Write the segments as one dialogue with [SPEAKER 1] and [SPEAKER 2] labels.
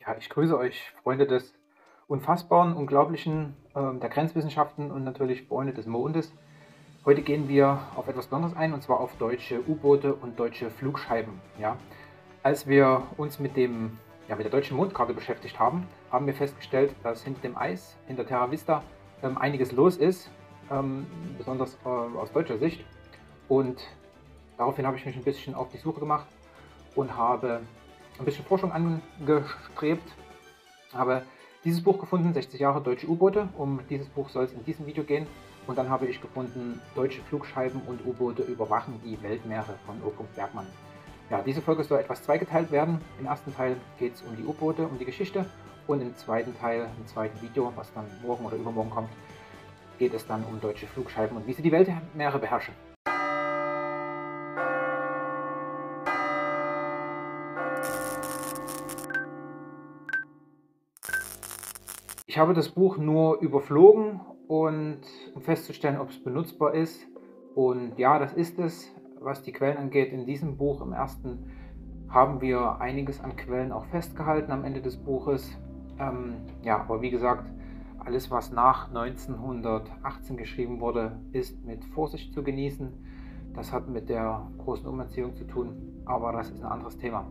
[SPEAKER 1] Ja, ich grüße euch, Freunde des Unfassbaren, Unglaublichen, der Grenzwissenschaften und natürlich Freunde des Mondes. Heute gehen wir auf etwas Besonderes ein, und zwar auf deutsche U-Boote und deutsche Flugscheiben. Ja. Als wir uns mit der deutschen Mondkarte beschäftigt haben, haben wir festgestellt, dass hinter dem Eis, hinter Terra Vista, einiges los ist, besonders aus deutscher Sicht. Und daraufhin habe ich mich ein bisschen auf die Suche gemacht und habe ein bisschen Forschung angestrebt, habe dieses Buch gefunden, 60 Jahre deutsche U-Boote. Um dieses Buch soll es in diesem Video gehen. Und dann habe ich gefunden, deutsche Flugscheiben und U-Boote überwachen die Weltmeere von O. Bergmann. Ja, diese Folge soll etwas zweigeteilt werden. Im ersten Teil geht es um die U-Boote, um die Geschichte. Und im zweiten Teil, im zweiten Video, was dann morgen oder übermorgen kommt, geht es dann um deutsche Flugscheiben und wie sie die Weltmeere beherrschen. Ich habe das Buch nur überflogen, und um festzustellen, ob es benutzbar ist. Und ja, das ist es, was die Quellen angeht. In diesem Buch, im ersten, haben wir einiges an Quellen auch festgehalten am Ende des Buches. Ja, aber wie gesagt, alles, was nach 1918 geschrieben wurde, ist mit Vorsicht zu genießen. Das hat mit der großen Umerziehung zu tun, aber das ist ein anderes Thema.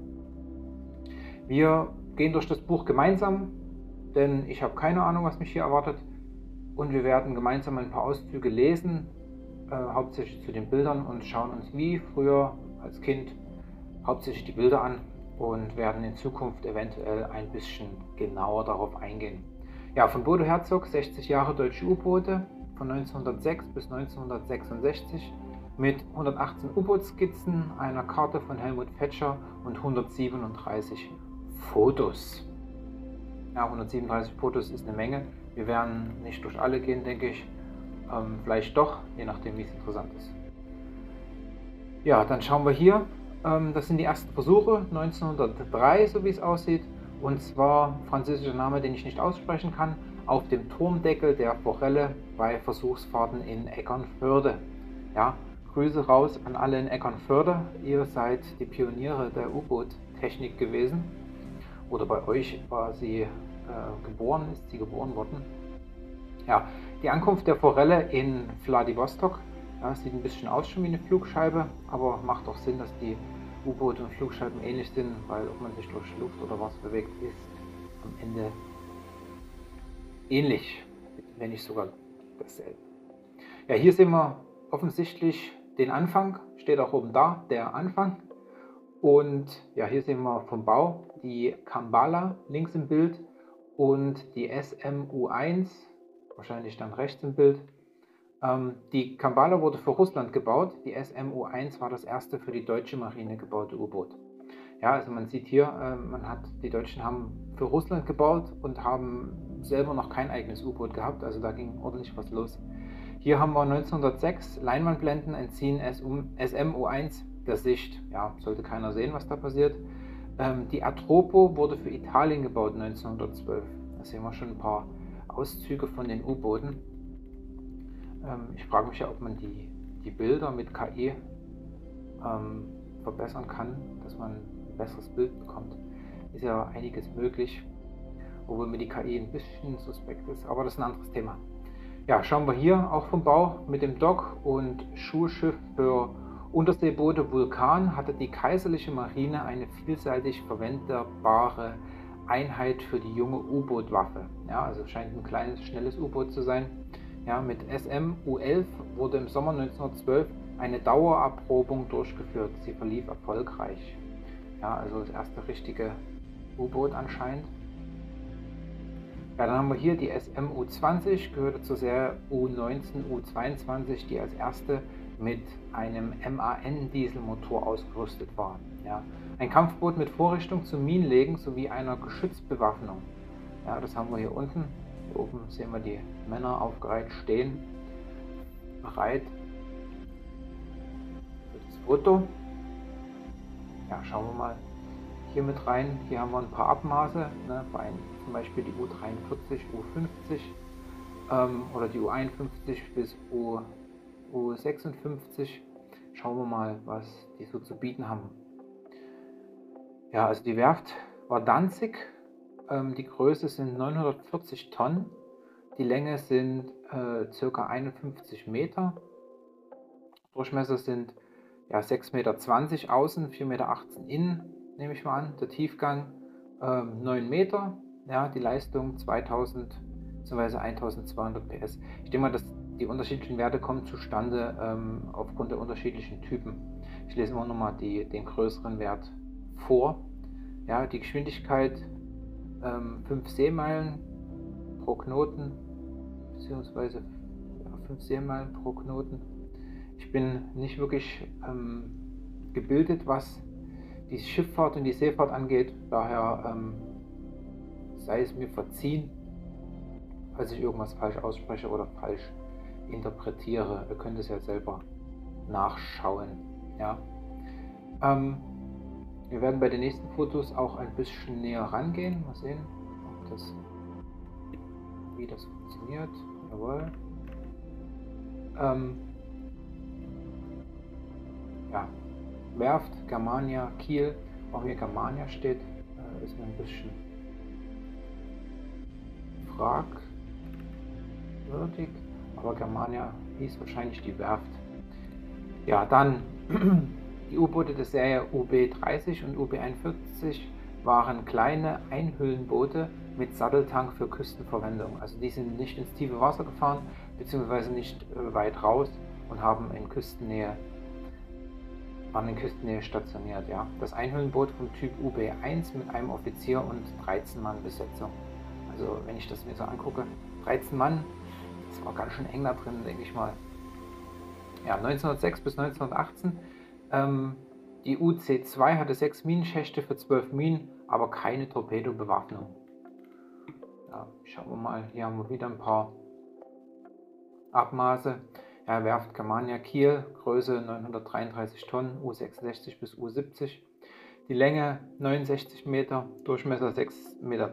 [SPEAKER 1] Wir gehen durch das Buch gemeinsam, denn ich habe keine Ahnung, was mich hier erwartet. Und wir werden gemeinsam ein paar Auszüge lesen, hauptsächlich zu den Bildern, und schauen uns wie früher als Kind hauptsächlich die Bilder an und werden in Zukunft eventuell ein bisschen genauer darauf eingehen. Ja, von Bodo Herzog, 60 Jahre deutsche U-Boote von 1906 bis 1966 mit 118 U-Boot-Skizzen, einer Karte von Helmut Fetscher und 137 Fotos. Ja, 137 Fotos ist eine Menge. Wir werden nicht durch alle gehen, denke ich. Vielleicht doch, je nachdem, wie es interessant ist. Ja, dann schauen wir hier. Das sind die ersten Versuche, 1903, so wie es aussieht. Und zwar französischer Name, den ich nicht aussprechen kann, auf dem Turmdeckel der Forelle bei Versuchsfahrten in Eckernförde. Ja, Grüße raus an alle in Eckernförde. Ihr seid die Pioniere der U-Boot-Technik gewesen. Oder bei euch war sie ist sie geboren worden. Ja, die Ankunft der Forelle in Wladiwostok, ja, sieht ein bisschen aus schon wie eine Flugscheibe, aber macht doch Sinn, dass die U-Boote und Flugscheiben ähnlich sind, weil ob man sich durch Luft oder Wasser bewegt, ist am Ende ähnlich, wenn nicht sogar dasselbe. Ja, hier sehen wir offensichtlich den Anfang, steht auch oben da, der Anfang. Und ja, hier sehen wir vom Bau die Kambala links im Bild und die SMU-1, wahrscheinlich dann rechts im Bild. Die Kambala wurde für Russland gebaut, die SMU-1 war das erste für die deutsche Marine gebaute U-Boot. Ja, also man sieht hier, die Deutschen haben für Russland gebaut und haben selber noch kein eigenes U-Boot gehabt, also da ging ordentlich was los. Hier haben wir 1906 Leinwandblenden entziehen SMU-1 der Sicht. Ja, sollte keiner sehen, was da passiert. Die Atropo wurde für Italien gebaut 1912. Da sehen wir schon ein paar Auszüge von den U-Booten. Ich frage mich ja, ob man die Bilder mit KI verbessern kann, dass man ein besseres Bild bekommt. Ist ja einiges möglich, obwohl mir die KI ein bisschen suspekt ist, aber das ist ein anderes Thema. Ja, schauen wir hier auch vom Bau mit dem Dock und Schulschiff für Unterseeboote Vulkan hatte die kaiserliche Marine eine vielseitig verwendbare Einheit für die junge U-Boot-Waffe. Ja, also scheint ein kleines, schnelles U-Boot zu sein. Ja, mit SMU-11 wurde im Sommer 1912 eine Dauererprobung durchgeführt. Sie verlief erfolgreich. Ja, also das erste richtige U-Boot anscheinend. Ja, dann haben wir hier die SMU-20, gehörte zur Serie U-19, U-22, die als erste mit einem MAN-Dieselmotor ausgerüstet war. Ja, ein Kampfboot mit Vorrichtung zum Minenlegen sowie einer Geschützbewaffnung. Ja, das haben wir hier unten. Hier oben sehen wir die Männer aufgereiht stehen, bereit für das Foto. Ja, schauen wir mal hier mit rein. Hier haben wir ein paar Abmaße, ne, zum Beispiel die U43, U50 oder die U51 bis U56. Schauen wir mal, was die so zu bieten haben. Ja, also die Werft war Danzig Die Größe sind 940 Tonnen, die Länge sind ca. 51 Meter, Durchmesser sind ja, 6,20 Meter außen, 4,18 Meter innen, nehme ich mal an. Der Tiefgang 9 Meter, ja, die Leistung 2000 bzw. 1200 PS. Ich denke mal, dass die unterschiedlichen Werte kommen zustande aufgrund der unterschiedlichen Typen. Ich lese immer nochmal den größeren Wert vor. Ja, die Geschwindigkeit 5 Seemeilen pro Knoten, beziehungsweise ja, 5 Seemeilen pro Knoten. Ich bin nicht wirklich gebildet, was die Schifffahrt und die Seefahrt angeht. Daher sei es mir verziehen, falls ich irgendwas falsch ausspreche oder falsch interpretiere. Ihr könnt es ja selber nachschauen. Ja. Wir werden bei den nächsten Fotos auch ein bisschen näher rangehen. Mal sehen, wie das funktioniert. Jawohl. Ja, Werft, Germania, Kiel. Auch hier Germania steht, ist mir ein bisschen fragwürdig, aber Germania hieß wahrscheinlich die Werft. Ja, dann die U-Boote der Serie UB-30 und UB-41 waren kleine Einhüllenboote mit Satteltank für Küstenverwendung. Also die sind nicht ins tiefe Wasser gefahren, beziehungsweise nicht weit raus und waren in Küstennähe stationiert. Ja. Das Einhüllenboot vom Typ UB-1 mit einem Offizier und 13 Mann Besetzung. Also wenn ich das mir so angucke, 13 Mann, das war ganz schön eng da drin, denke ich mal. Ja, 1906 bis 1918. Die UC-2 hatte 6 Minenschächte für 12 Minen, aber keine Torpedobewaffnung. Ja, schauen wir mal, hier haben wir wieder ein paar Abmaße. Ja, Werft Germania Kiel, Größe 933 Tonnen, U66 bis U70. Die Länge 69 Meter, Durchmesser 6,30 Meter,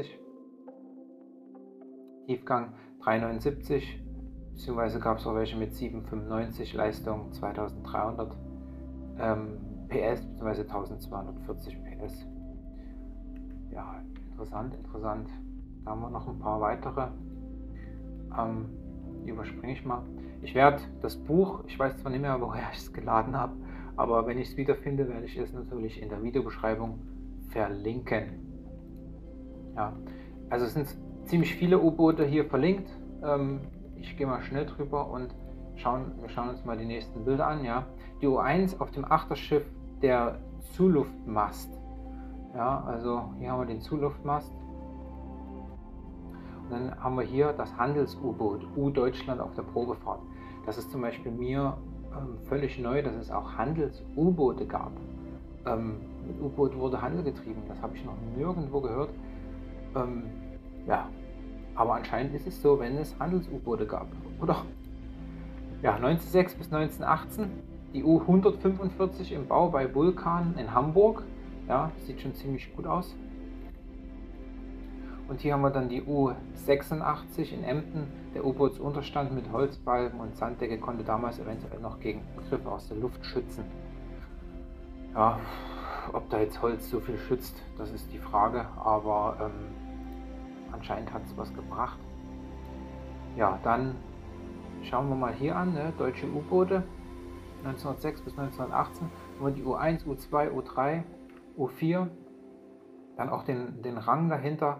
[SPEAKER 1] Tiefgang 379, beziehungsweise gab es auch welche mit 795, Leistung 2300 PS bzw. 1240 PS. Ja, interessant. Da haben wir noch ein paar weitere. Die überspringe ich mal. Ich werde das Buch, ich weiß zwar nicht mehr, woher ich es geladen habe, aber wenn ich es wiederfinde, werde ich es natürlich in der Videobeschreibung verlinken. Ja, also es sind ziemlich viele U-Boote hier verlinkt. Ich gehe mal schnell drüber und wir schauen uns mal die nächsten Bilder an. Ja, die U1 auf dem Achterschiff der Zuluftmast. Ja, also hier haben wir den Zuluftmast. Und dann haben wir hier das Handels-U-Boot, U-Deutschland auf der Probefahrt. Das ist zum Beispiel mir völlig neu, dass es auch Handels-U-Boote gab. Mit U-Boot wurde Handel getrieben, das habe ich noch nirgendwo gehört. Ja, aber anscheinend ist es so, wenn es Handels-U-Boote gab, oder? Ja, 1906 bis 1918, die U-145 im Bau bei Vulcan in Hamburg. Ja, sieht schon ziemlich gut aus. Und hier haben wir dann die U-86 in Emden. Der U-Bootsunterstand mit Holzbalken und Sanddecke konnte damals eventuell noch gegen Angriffe aus der Luft schützen. Ja, ob da jetzt Holz so viel schützt, das ist die Frage, aber anscheinend hat es was gebracht. Ja, dann schauen wir mal hier an, ne? Deutsche U-Boote 1906 bis 1918, haben wir die U1, U2, U3, U4, dann auch den Rang dahinter,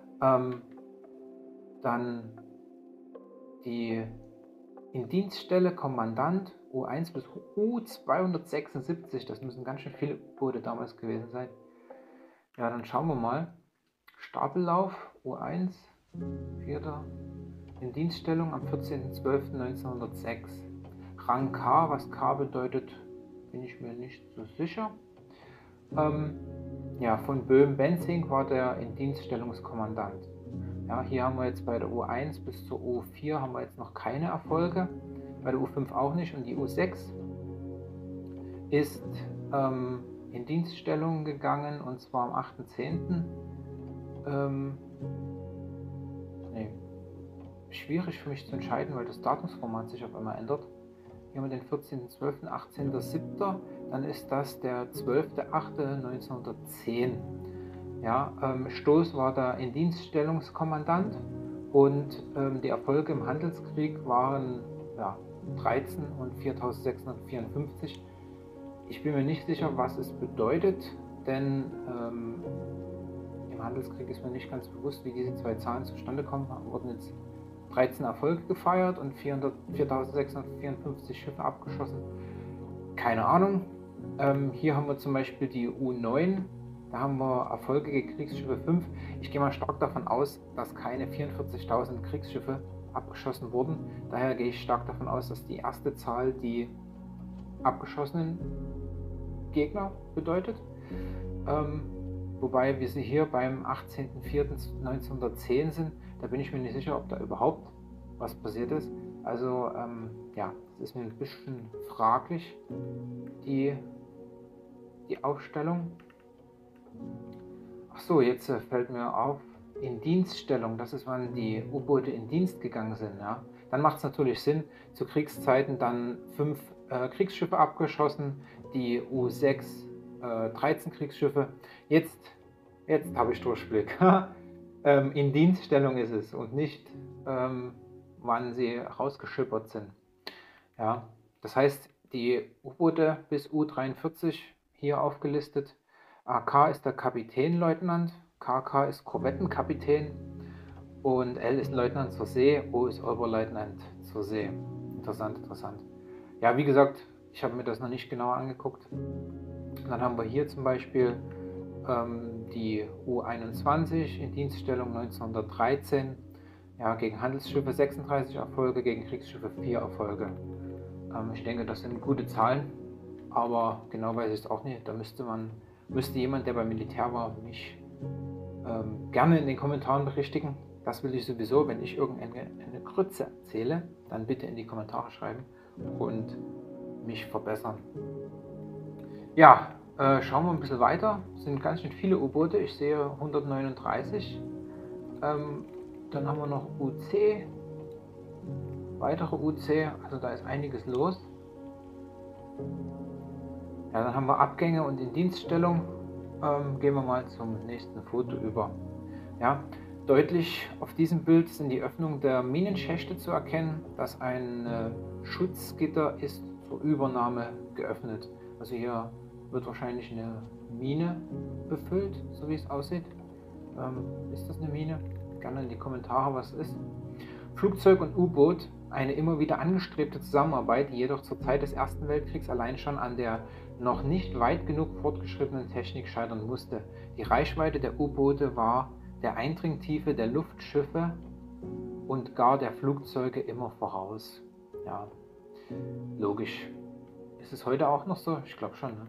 [SPEAKER 1] dann die Indienststelle Kommandant U1 bis U276, das müssen ganz schön viele U-Boote damals gewesen sein. Ja, dann schauen wir mal. Stapellauf U1, 4. Indienststellung am 14.12.1906. Rang K, was K bedeutet, bin ich mir nicht so sicher. Ja, von Böhm-Benzing war der Indienststellungskommandant. Ja, hier haben wir jetzt bei der U1 bis zur U4 haben wir jetzt noch keine Erfolge, bei der U5 auch nicht, und die U6 ist in Dienststellung gegangen, und zwar am 8.10. Nee, schwierig für mich zu entscheiden, weil das Datumsformat sich auf einmal ändert. Hier haben wir den 14.12., 18.07., dann ist das der 12.08.1910. Ja, Stoß war der Indienststellungskommandant und die Erfolge im Handelskrieg waren ja, 13 und 4654. Ich bin mir nicht sicher, was es bedeutet, denn im Handelskrieg ist mir nicht ganz bewusst, wie diese zwei Zahlen zustande kommen. Wurden jetzt 13 Erfolge gefeiert und 4654 Schiffe abgeschossen. Keine Ahnung. Hier haben wir zum Beispiel die U9. Da haben wir Erfolge gegen Kriegsschiffe 5. Ich gehe mal stark davon aus, dass keine 44.000 Kriegsschiffe abgeschossen wurden. Daher gehe ich stark davon aus, dass die erste Zahl die abgeschossenen Gegner bedeutet. Wobei wir sie hier beim 18.04.1910 sind. Da bin ich mir nicht sicher, ob da überhaupt was passiert ist. Also ja, das ist mir ein bisschen fraglich, die Aufstellung. Ach so, jetzt fällt mir auf, in Dienststellung, das ist, wann die U-Boote in Dienst gegangen sind. Ja? Dann macht es natürlich Sinn, zu Kriegszeiten dann 5 Kriegsschiffe abgeschossen, die U6 13 Kriegsschiffe. Jetzt habe ich Durchblick. In Dienststellung ist es und nicht, wann sie rausgeschippert sind. Ja, das heißt, die U-Boote bis U43 hier aufgelistet. AK ist der Kapitänleutnant, KK ist Korvettenkapitän und L ist Leutnant zur See, O ist Oberleutnant zur See. Interessant, interessant. Ja, wie gesagt, ich habe mir das noch nicht genauer angeguckt. Dann haben wir hier zum Beispiel die U21 in Dienststellung 1913. Ja, gegen Handelsschiffe 36 Erfolge, gegen Kriegsschiffe 4 Erfolge. Ich denke, das sind gute Zahlen, aber genau weiß ich es auch nicht. Da müsste jemand, der beim Militär war, mich gerne in den Kommentaren berichtigen. Das will ich sowieso, wenn ich irgendeine Grütze erzähle, dann bitte in die Kommentare schreiben und mich verbessern. Ja, schauen wir ein bisschen weiter. Es sind ganz schön viele U-Boote. Ich sehe 139. Dann haben wir noch UC. Weitere UC, also da ist einiges los. Ja, dann haben wir Abgänge und in Dienststellung. Gehen wir mal zum nächsten Foto über. Ja, deutlich auf diesem Bild sind die Öffnungen der Minenschächte zu erkennen, dass ein Schutzgitter ist zur Übernahme geöffnet. Also hier wird wahrscheinlich eine Mine befüllt, so wie es aussieht. Ist das eine Mine? Gerne in die Kommentare, was es ist. Flugzeug und U-Boot, eine immer wieder angestrebte Zusammenarbeit, die jedoch zur Zeit des Ersten Weltkriegs allein schon an der noch nicht weit genug fortgeschrittenen Technik scheitern musste. Die Reichweite der U-Boote war der Eindringtiefe der Luftschiffe und gar der Flugzeuge immer voraus. Ja, logisch. Ist es heute auch noch so? Ich glaube schon. Ne?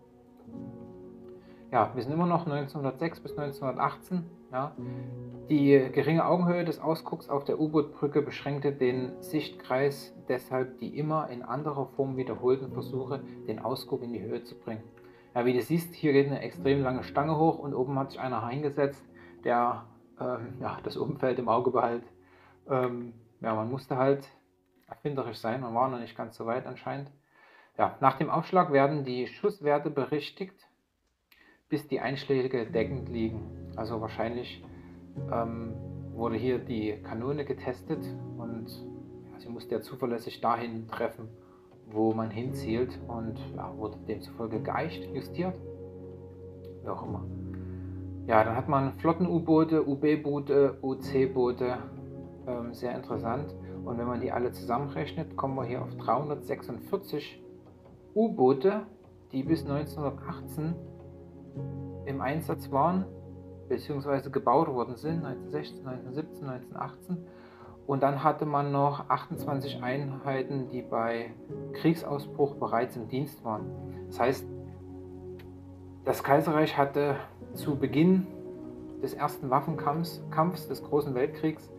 [SPEAKER 1] Ja, wir sind immer noch 1906 bis 1918. Ja. Die geringe Augenhöhe des Ausgucks auf der U-Boot-Brücke beschränkte den Sichtkreis, deshalb die immer in anderer Form wiederholten Versuche, den Ausguck in die Höhe zu bringen. Ja, wie du siehst, hier geht eine extrem lange Stange hoch und oben hat sich einer hingesetzt, der ja, das Umfeld im Auge behält. Ja, man musste halt erfinderisch sein, man war noch nicht ganz so weit anscheinend. Ja, nach dem Aufschlag werden die Schusswerte berichtigt, bis die Einschläge deckend liegen. Also wahrscheinlich wurde hier die Kanone getestet und ja, sie musste ja zuverlässig dahin treffen, wo man hinzielt und ja, wurde demzufolge geeicht, justiert, wie auch immer. Ja, dann hat man Flotten-U-Boote, UB-Boote, UC-Boote, sehr interessant. Und wenn man die alle zusammenrechnet, kommen wir hier auf 346 U-Boote, die bis 1918 im Einsatz waren, beziehungsweise gebaut worden sind, 1916, 1917, 1918. Und dann hatte man noch 28 Einheiten, die bei Kriegsausbruch bereits im Dienst waren. Das heißt, das Kaiserreich hatte zu Beginn des ersten Waffenkampfs des Großen Weltkriegs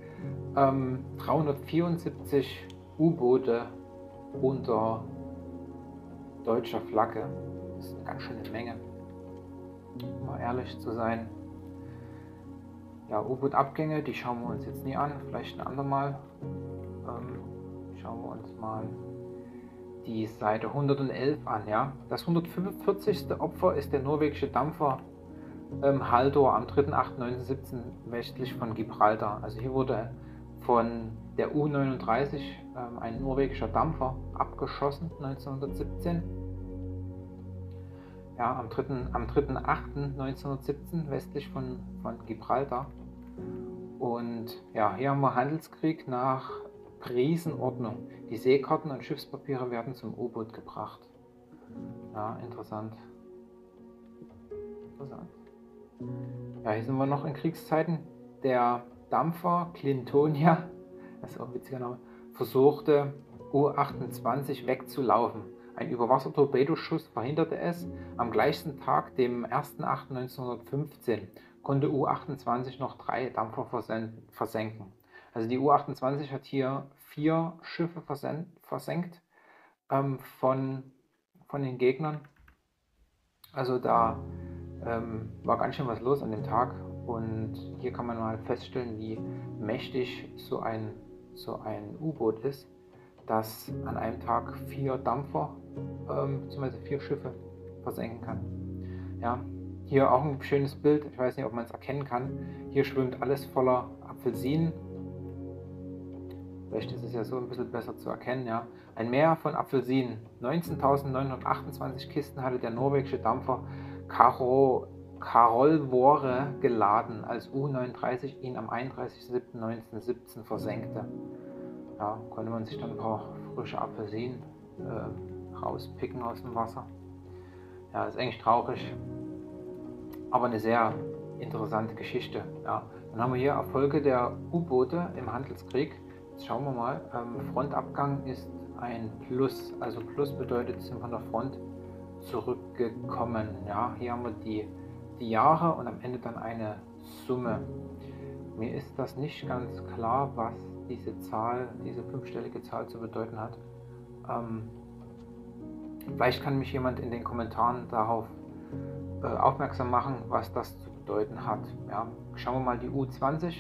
[SPEAKER 1] 374 U-Boote unter deutscher Flagge. Das ist eine ganz schöne Menge, um mal ehrlich zu sein. Ja, U-Boot-Abgänge, die schauen wir uns jetzt nie an, vielleicht ein andermal. Schauen wir uns mal die Seite 111 an. Ja? Das 145. Opfer ist der norwegische Dampfer Haldor am 3.8.1917 westlich von Gibraltar. Also hier wurde von der U-39 ein norwegischer Dampfer abgeschossen 1917. Ja, am 3.8.1917 westlich von Gibraltar. Und ja, hier haben wir Handelskrieg nach Prisenordnung. Die Seekarten und Schiffspapiere werden zum U-Boot gebracht. Ja, interessant. Ja, hier sind wir noch in Kriegszeiten. Der Dampfer Clintonia, das ist auch ein witziger Name, versuchte U-28 wegzulaufen. Ein Überwasser-Torpedoschuss verhinderte es. Am gleichen Tag, dem 1.8.1915, konnte U-28 noch 3 Dampfer versenken. Also die U-28 hat hier 4 Schiffe versenkt von den Gegnern. Also da war ganz schön was los an dem Tag, und hier kann man mal feststellen, wie mächtig so ein U-Boot ist, das an einem Tag 4 Dampfer bzw. 4 Schiffe versenken kann. Ja, hier auch ein schönes Bild, ich weiß nicht, ob man es erkennen kann. Hier schwimmt alles voller Apfelsinen. Vielleicht ist es ja so ein bisschen besser zu erkennen. Ja. Ein Meer von Apfelsinen. 19.928 Kisten hatte der norwegische Dampfer Karolvore geladen, als U-39 ihn am 31.07.1917 versenkte. Ja, konnte man sich dann ein paar frische Apfelsinen rauspicken aus dem Wasser. Ja, ist eigentlich traurig, aber eine sehr interessante Geschichte. Ja. Dann haben wir hier Erfolge der U-Boote im Handelskrieg. Jetzt schauen wir mal. Frontabgang ist ein Plus, also Plus bedeutet, sie sind von der Front zurückgekommen. Ja, hier haben wir die Jahre und am Ende dann eine Summe. Mir ist das nicht ganz klar, was diese Zahl, diese 5-stellige Zahl zu bedeuten hat. Vielleicht kann mich jemand in den Kommentaren darauf aufmerksam machen, was das zu bedeuten hat. Ja, schauen wir mal die U20.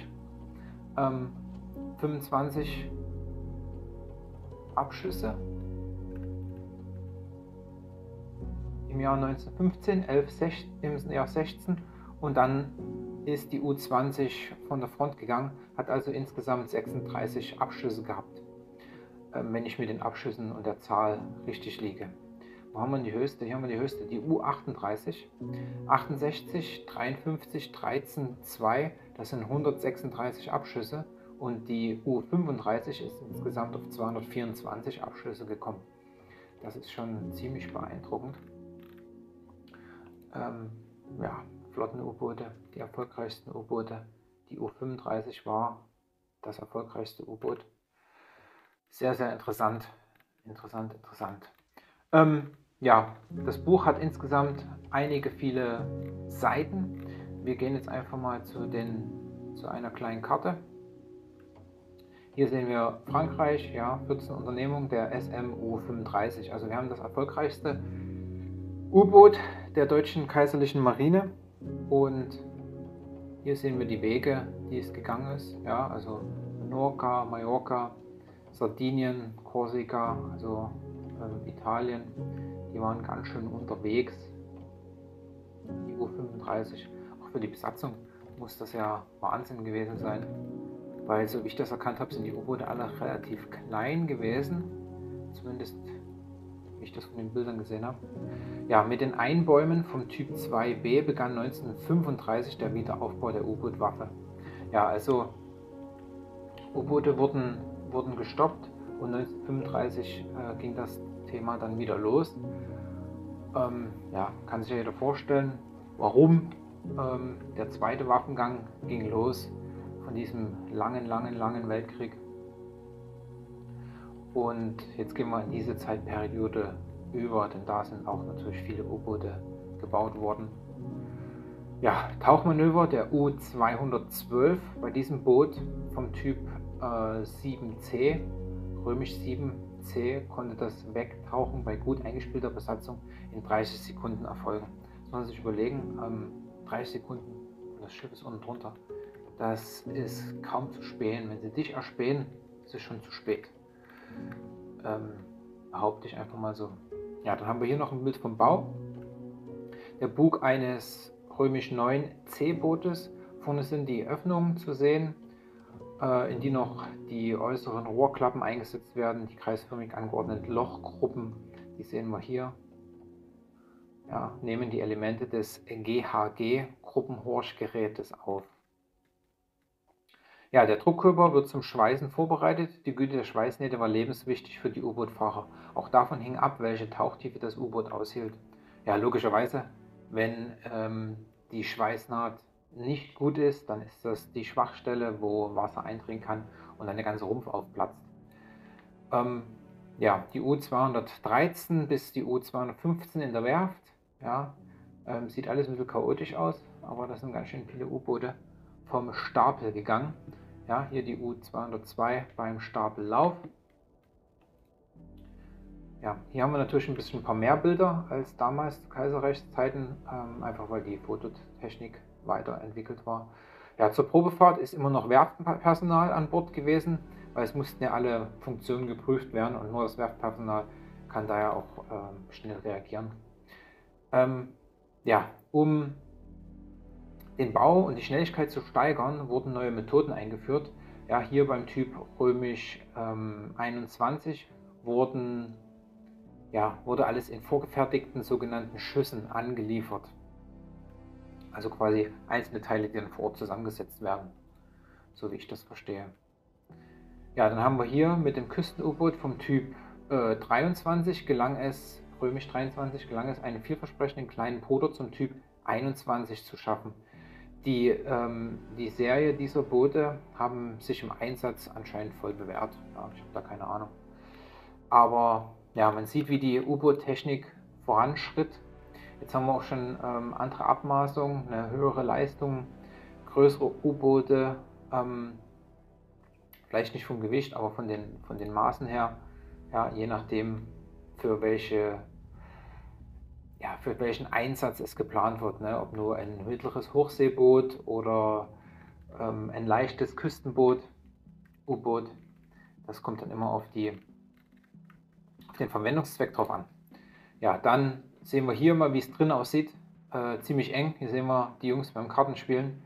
[SPEAKER 1] 25 Abschüsse im Jahr 1915, 11 im Jahr 16, und dann ist die U20 von der Front gegangen, hat also insgesamt 36 Abschüsse gehabt, wenn ich mit den Abschüssen und der Zahl richtig liege. Wo haben wir die höchste? Hier haben wir die höchste, die U38, 68, 53, 13, 2, das sind 136 Abschüsse, und die U35 ist insgesamt auf 224 Abschüsse gekommen. Das ist schon ziemlich beeindruckend. Ja, Flotten-U-Boote, die erfolgreichsten U-Boote. Die U35 war das erfolgreichste U-Boot. Sehr, sehr interessant. Ja, das Buch hat insgesamt viele Seiten. Wir gehen jetzt einfach mal zu einer kleinen Karte. Hier sehen wir Frankreich, ja, 14 Unternehmungen der SMU-35. Also wir haben das erfolgreichste U-Boot der deutschen kaiserlichen Marine, und hier sehen wir die Wege, die es gegangen ist. Ja, also Menorca, Mallorca, Sardinien, Korsika, also Italien, die waren ganz schön unterwegs. Die U-35, auch für die Besatzung muss das ja Wahnsinn gewesen sein, weil, so wie ich das erkannt habe, sind die U-Boote alle relativ klein gewesen, zumindest wie ich das von den Bildern gesehen habe. Ja, mit den Einbäumen vom Typ 2B begann 1935 der Wiederaufbau der U-Boot-Waffe. Ja, also U-Boote wurden gestoppt, und 1935 ging das Thema dann wieder los. Ja, kann sich ja jeder vorstellen, warum. Der zweite Waffengang ging los von diesem langen Weltkrieg. Und jetzt gehen wir in diese Zeitperiode über, denn da sind auch natürlich viele U-Boote gebaut worden. Ja, Tauchmanöver der U-212, bei diesem Boot vom Typ 7C, römisch 7C, konnte das Wegtauchen bei gut eingespielter Besatzung in 30 Sekunden erfolgen. Das muss man sich überlegen, 30 Sekunden und das Schiff ist unten drunter. Das ist kaum zu spähen. Wenn sie dich erspähen, ist es schon zu spät. Behaupte ich einfach mal so. Ja, dann haben wir hier noch ein Bild vom Bau. Der Bug eines römisch 9 C-Bootes. Vorne sind die Öffnungen zu sehen, in die noch die äußeren Rohrklappen eingesetzt werden, die kreisförmig angeordneten Lochgruppen, die sehen wir hier. Ja, nehmen die Elemente des GHG-Gruppenhorchgerätes auf. Ja, der Druckkörper wird zum Schweißen vorbereitet. Die Güte der Schweißnähte war lebenswichtig für die U-Boot-Fahrer. Auch davon hing ab, welche Tauchtiefe das U-Boot aushielt. Ja, logischerweise, wenn die Schweißnaht nicht gut ist, dann ist das die Schwachstelle, wo Wasser eindringen kann und dann der ganze Rumpf aufplatzt. Ja, die U213 bis die U215 in der Werft. Ja, sieht alles ein bisschen chaotisch aus, aber da sind ganz schön viele U-Boote vom Stapel gegangen. Ja, hier die U202 beim Stapellauf. Ja, hier haben wir natürlich ein paar mehr Bilder als damals zu Kaiserreichszeiten, einfach weil die Fototechnik weiterentwickelt war. Ja, zur Probefahrt ist immer noch Werftpersonal an Bord gewesen, weil es mussten ja alle Funktionen geprüft werden und nur das Werftpersonal kann da ja auch schnell reagieren. Ja, um den Bau und die Schnelligkeit zu steigern, wurden neue Methoden eingeführt. Ja, hier beim Typ römisch 21 wurde alles in vorgefertigten sogenannten Schüssen angeliefert. Also quasi einzelne Teile, die dann vor Ort zusammengesetzt werden, so wie ich das verstehe. Ja, dann haben wir hier mit dem Küsten-U-Boot vom Typ 23 römisch 23 gelang es, einen vielversprechenden kleinen Bruder zum Typ 21 zu schaffen. Die Serie dieser Boote haben sich im Einsatz anscheinend voll bewährt. Ja, ich habe da keine Ahnung. Aber ja, man sieht, wie die U-Boot-Technik voranschritt. Jetzt haben wir auch schon andere Abmaßungen, eine höhere Leistung, größere U-Boote, vielleicht nicht vom Gewicht, aber von den Maßen her, ja, je nachdem für welchen Einsatz es geplant wird, ne? Ob nur ein mittleres Hochseeboot oder ein leichtes Küstenboot, U-Boot, das kommt dann immer auf den Verwendungszweck drauf an. Ja, dann sehen wir hier mal, wie es drin aussieht, ziemlich eng, hier sehen wir die Jungs beim Kartenspielen.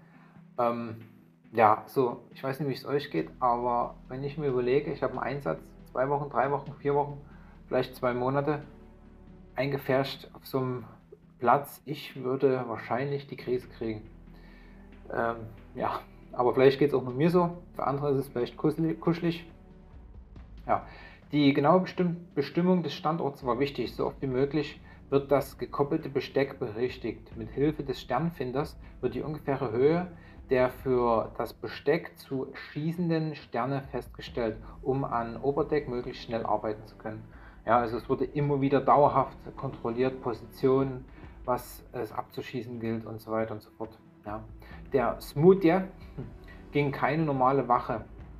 [SPEAKER 1] Ja, so, ich weiß nicht, wie es euch geht, aber wenn ich mir überlege, ich habe einen Einsatz, 2 Wochen, 3 Wochen, 4 Wochen, vielleicht 2 Monate, eingefärscht auf so einem Platz, ich würde wahrscheinlich die Krise kriegen. Ja, aber vielleicht geht es auch nur mir so, für andere ist es vielleicht kuschelig. Ja, die genaue Bestimmung des Standorts war wichtig. So oft wie möglich wird das gekoppelte Besteck berichtigt. Mit Hilfe des Sternfinders wird die ungefähre Höhe der für das Besteck zu schießenden Sterne festgestellt, um an Oberdeck möglichst schnell arbeiten zu können. Ja, also es wurde immer wieder dauerhaft kontrolliert, Positionen, was es abzuschießen gilt und so weiter und so fort. Ja. Der Smoothie ging keine normale Wache.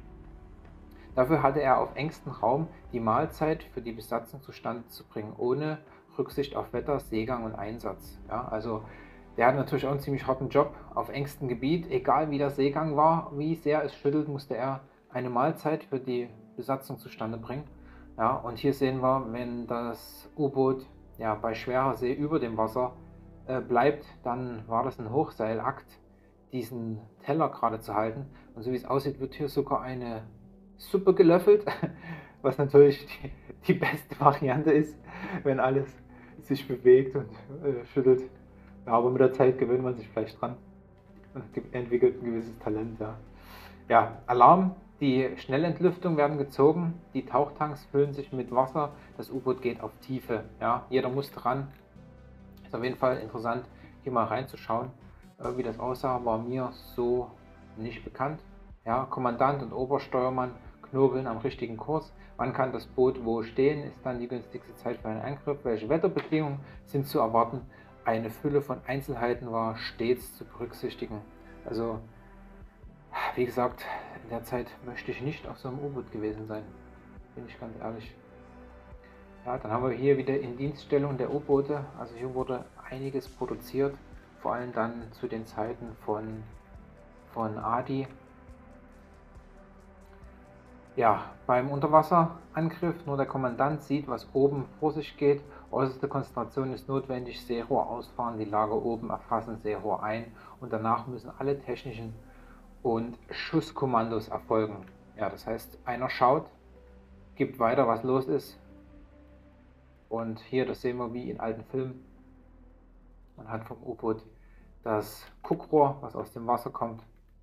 [SPEAKER 1] Dafür hatte er auf engstem Raum die Mahlzeit für die Besatzung zustande zu bringen, ohne Rücksicht auf Wetter, Seegang und Einsatz. Ja, also der hat natürlich auch einen ziemlich harten Job auf engstem Gebiet. Egal wie der Seegang war, wie sehr es schüttelt, musste er eine Mahlzeit für die Besatzung zustande bringen. Ja, und hier sehen wir, wenn das U-Boot ja, bei schwerer See über dem Wasser bleibt, dann war das ein Hochseilakt, diesen Teller gerade zu halten. Und so wie es aussieht, wird hier sogar eine Suppe gelöffelt, was natürlich die beste Variante ist, wenn alles sich bewegt und schüttelt. Ja, aber mit der Zeit gewöhnt man sich vielleicht dran und entwickelt ein gewisses Talent. Ja. Ja, Alarm, die Schnellentlüftung werden gezogen, die Tauchtanks füllen sich mit Wasser, das U-Boot geht auf Tiefe. Ja. Jeder muss dran. Ist auf jeden Fall interessant, hier mal reinzuschauen. Wie das aussah, war mir so nicht bekannt. Ja, Kommandant und Obersteuermann knobeln am richtigen Kurs. Wann kann das Boot wo stehen? Ist dann die günstigste Zeit für einen Angriff? Welche Wetterbedingungen sind zu erwarten? Eine Fülle von Einzelheiten war stets zu berücksichtigen. Also, wie gesagt, in der Zeit möchte ich nicht auf so einem U-Boot gewesen sein. Bin ich ganz ehrlich. Ja, dann haben wir hier wieder Indienststellung der U-Boote. Also hier wurde einiges produziert, vor allem dann zu den Zeiten von Adi. Ja, beim Unterwasserangriff nur der Kommandant sieht, was oben vor sich geht. Äußerste Konzentration ist notwendig. Seerohr ausfahren, die Lage oben erfassen, Seerohr ein und danach müssen alle technischen und Schusskommandos erfolgen. Ja, das heißt, einer schaut, gibt weiter, was los ist. Und hier, das sehen wir wie in alten Filmen. Man hat vom U-Boot das Guckrohr, was aus dem Wasser kommt.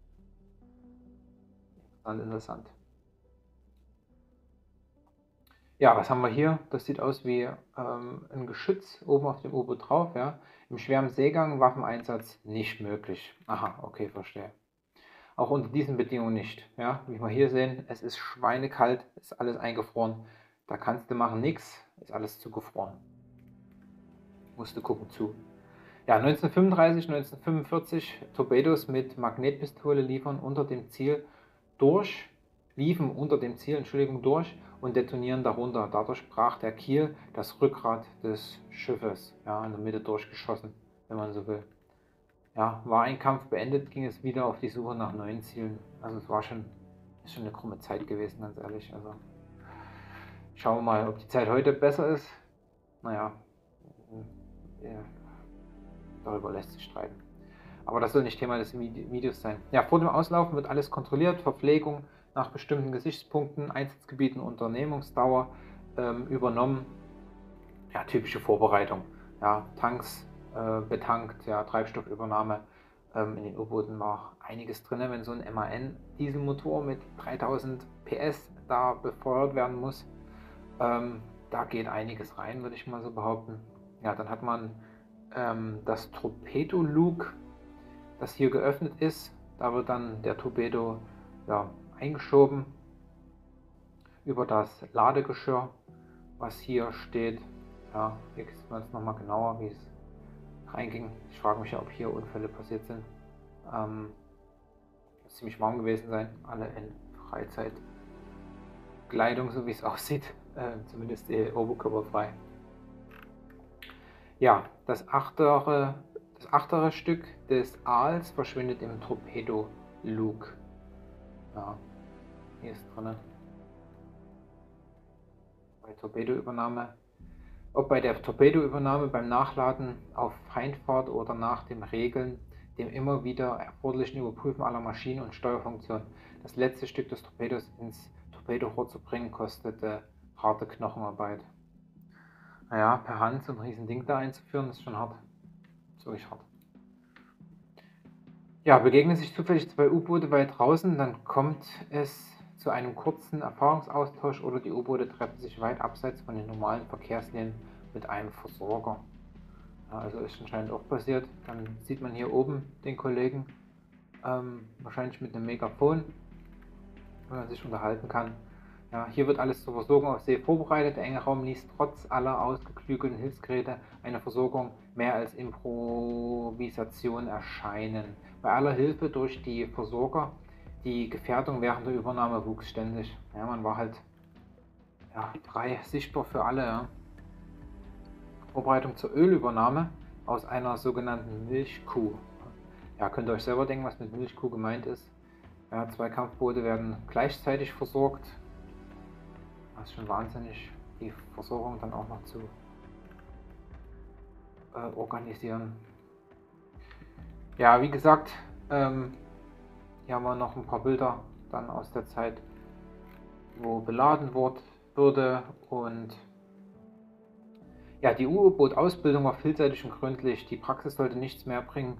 [SPEAKER 1] Interessant. Ja, was haben wir hier? Das sieht aus wie ein Geschütz oben auf dem U-Boot drauf. Ja. Im schweren Seegang Waffeneinsatz nicht möglich. Aha, okay, verstehe. Auch unter diesen Bedingungen nicht. Ja. Wie wir hier sehen, es ist schweinekalt, ist alles eingefroren. Da kannst du machen nichts, ist alles zugefroren. Musst du gucken zu. Ja, 1935, 1945 Torpedos mit Magnetpistole liefen unter dem Ziel durch und detonieren darunter. Dadurch brach der Kiel das Rückgrat des Schiffes, ja, in der Mitte durchgeschossen, wenn man so will. Ja, war ein Kampf beendet, ging es wieder auf die Suche nach neuen Zielen. Also es war schon eine krumme Zeit gewesen, ganz ehrlich. Also schauen wir mal, ob die Zeit heute besser ist. Naja, darüber lässt sich streiten. Aber das soll nicht Thema des Videos sein. Ja, vor dem Auslaufen wird alles kontrolliert, Verpflegung nach bestimmten Gesichtspunkten, Einsatzgebieten, Unternehmungsdauer übernommen. Ja, typische Vorbereitung. Ja, Tanks betankt, ja, Treibstoffübernahme. In den U-Booten war einiges drin, wenn so ein MAN-Dieselmotor mit 3000 PS da befeuert werden muss. Da geht einiges rein, würde ich mal so behaupten. Ja, dann hat man das Torpedo-Luke, das hier geöffnet ist. Da wird dann der Torpedo eingeschoben über das Ladegeschirr, was hier steht. Ja, hier sieht man es nochmal genauer, wie es reinging. Ich frage mich ja, ob hier Unfälle passiert sind. Muss ziemlich warm gewesen sein, alle in Freizeitkleidung, so wie es aussieht, zumindest oberkörperfrei. Ja, das achtere Stück des Aals verschwindet im Torpedo-Luke. Ja, hier ist drin. Bei der Torpedoübernahme beim Nachladen auf Feindfahrt oder nach dem Regeln, dem immer wieder erforderlichen Überprüfen aller Maschinen und Steuerfunktionen, das letzte Stück des Torpedos ins Torpedorohr zu bringen, kostete harte Knochenarbeit. Naja, per Hand so ein riesen Ding da einzuführen, ist schon hart. Ist wirklich hart. Ja, begegnen sich zufällig zwei U-Boote weit draußen, dann kommt es zu einem kurzen Erfahrungsaustausch oder die U-Boote treffen sich weit abseits von den normalen Verkehrslinien mit einem Versorger. Ja, also ist anscheinend auch passiert. Dann sieht man hier oben den Kollegen, wahrscheinlich mit einem Megafon, wenn man sich unterhalten kann. Ja, hier wird alles zur Versorgung auf See vorbereitet. Der enge Raum ließ trotz aller ausgeklügelten Hilfsgeräte eine Versorgung mehr als Improvisation erscheinen. Bei aller Hilfe durch die Versorger, die Gefährdung während der Übernahme wuchs ständig. Ja, man war halt frei sichtbar für alle. Ja. Vorbereitung zur Ölübernahme aus einer sogenannten Milchkuh. Ja, könnt ihr euch selber denken, was mit Milchkuh gemeint ist. Ja, zwei Kampfboote werden gleichzeitig versorgt. Das ist schon wahnsinnig, die Versorgung dann auch noch zu organisieren. Ja, wie gesagt, hier haben wir noch ein paar Bilder dann aus der Zeit, wo beladen wurde und ja, die U-Boot-Ausbildung war vielseitig und gründlich. Die Praxis sollte nichts mehr bringen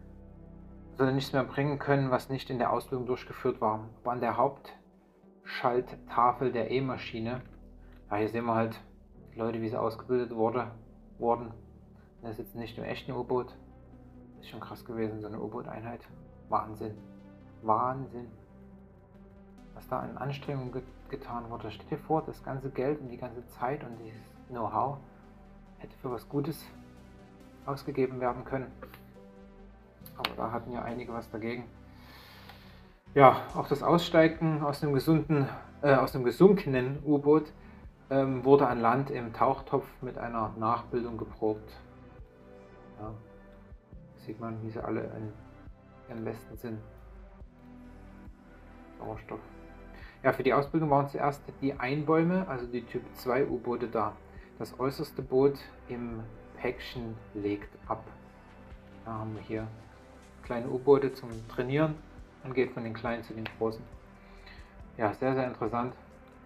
[SPEAKER 1] können, was nicht in der Ausbildung durchgeführt war. Aber an der Hauptschalttafel der E-Maschine, ja, hier sehen wir halt die Leute, wie sie ausgebildet wurden. Das ist jetzt nicht im echten U-Boot. Das ist schon krass gewesen, so eine U-Boot-Einheit. Wahnsinn. Wahnsinn. Was da an Anstrengungen getan wurde. Stell dir vor, das ganze Geld und die ganze Zeit und dieses Know-how hätte für was Gutes ausgegeben werden können. Aber da hatten ja einige was dagegen. Ja, auch das Aussteigen aus dem gesunkenen U-Boot wurde an Land im Tauchtopf mit einer Nachbildung geprobt. Ja, sieht man, wie sie alle im Westen sind. Sauerstoff. Ja, für die Ausbildung waren zuerst die Einbäume, also die Typ 2 U-Boote da. Das äußerste Boot im Päckchen legt ab. Da haben wir hier kleine U-Boote zum Trainieren und geht von den kleinen zu den großen. Ja, sehr, sehr interessant.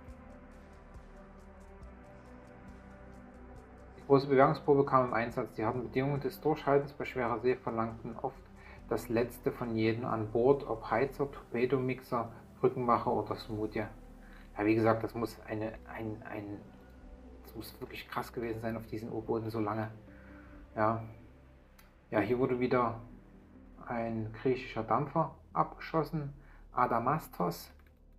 [SPEAKER 1] Die große Bewährungsprobe kam im Einsatz. Die harten Bedingungen des Durchhaltens bei schwerer See verlangten oft das Letzte von jedem an Bord, ob Heizer, Torpedomixer, Brückenmacher oder Smoothie. Ja, wie gesagt, das muss das muss wirklich krass gewesen sein auf diesen U-Booten so lange. Ja. Ja, hier wurde wieder ein griechischer Dampfer abgeschossen, Adamastos.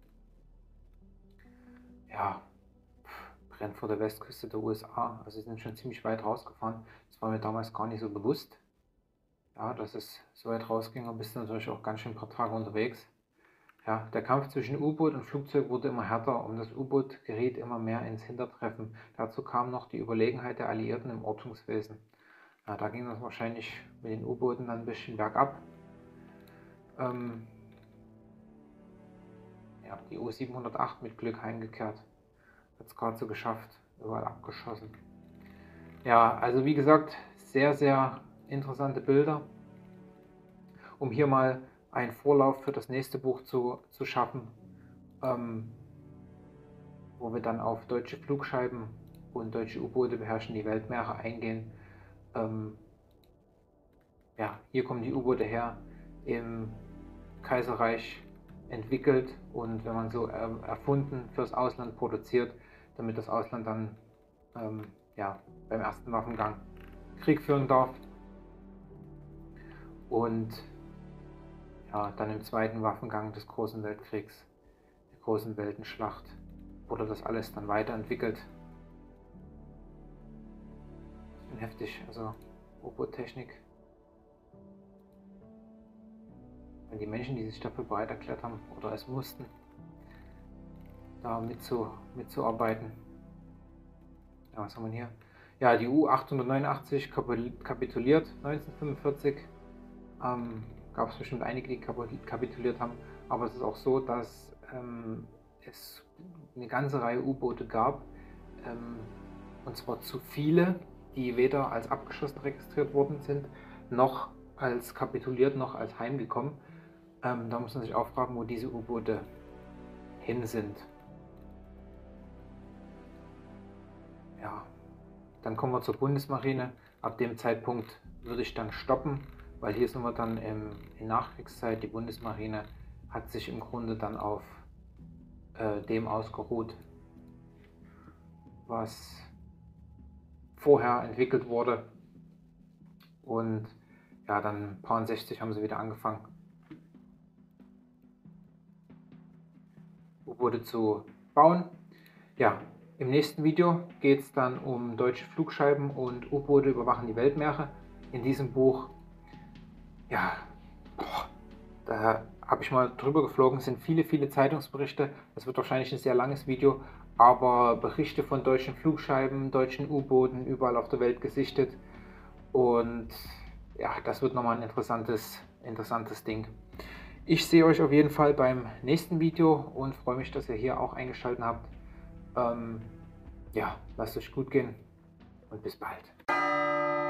[SPEAKER 1] Ja, brennt vor der Westküste der USA. Also sie sind schon ziemlich weit rausgefahren. Das war mir damals gar nicht so bewusst. Ja, dass es so weit rausging, aber bist natürlich auch ganz schön ein paar Tage unterwegs. Ja, der Kampf zwischen U-Boot und Flugzeug wurde immer härter und das U-Boot geriet immer mehr ins Hintertreffen. Dazu kam noch die Überlegenheit der Alliierten im Ortungswesen. Ja, da ging das wahrscheinlich mit den U-Booten dann ein bisschen bergab. Ja, die U-708 mit Glück heimgekehrt. Hat es gerade so geschafft, überall abgeschossen. Ja, also wie gesagt, sehr, sehr interessante Bilder. Um hier mal einen Vorlauf für das nächste Buch zu schaffen, wo wir dann auf deutsche Flugscheiben und deutsche U-Boote beherrschen die Weltmeere eingehen. Ja, hier kommen die U-Boote her, im Kaiserreich entwickelt und wenn man so erfunden, fürs Ausland produziert, damit das Ausland dann ja, beim ersten Waffengang Krieg führen darf. Und ja, dann im zweiten Waffengang des Großen Weltkriegs, der großen Weltenschlacht, wurde das alles dann weiterentwickelt. Schon heftig, also U-Boot-Technik. Wenn die Menschen, die sich dafür bereit erklärt haben oder es mussten, da mitzuarbeiten. Ja, was haben wir hier? Ja, die U-889 kapituliert 1945. Gab es bestimmt einige, die kapituliert haben, aber es ist auch so, dass es eine ganze Reihe U-Boote gab, und zwar zu viele, die weder als abgeschossen registriert worden sind, noch als kapituliert, noch als heimgekommen. Da muss man sich auch fragen, wo diese U-Boote hin sind. Ja, dann kommen wir zur Bundesmarine. Ab dem Zeitpunkt würde ich dann stoppen, weil hier sind wir dann in Nachkriegszeit. Die Bundesmarine hat sich im Grunde dann auf dem ausgeruht, was vorher entwickelt wurde. Und ja, dann paar 60 haben sie wieder angefangen, U-Boote zu bauen. Ja, im nächsten Video geht es dann um deutsche Flugscheiben und U-Boote überwachen die Weltmeere. In diesem Buch, ja, da habe ich mal drüber geflogen, sind viele, viele Zeitungsberichte. Das wird wahrscheinlich ein sehr langes Video, aber Berichte von deutschen Flugscheiben, deutschen U-Booten überall auf der Welt gesichtet. Und ja, das wird nochmal ein interessantes Ding. Ich sehe euch auf jeden Fall beim nächsten Video und freue mich, dass ihr hier auch eingeschaltet habt. Ja, lasst es euch gut gehen und bis bald.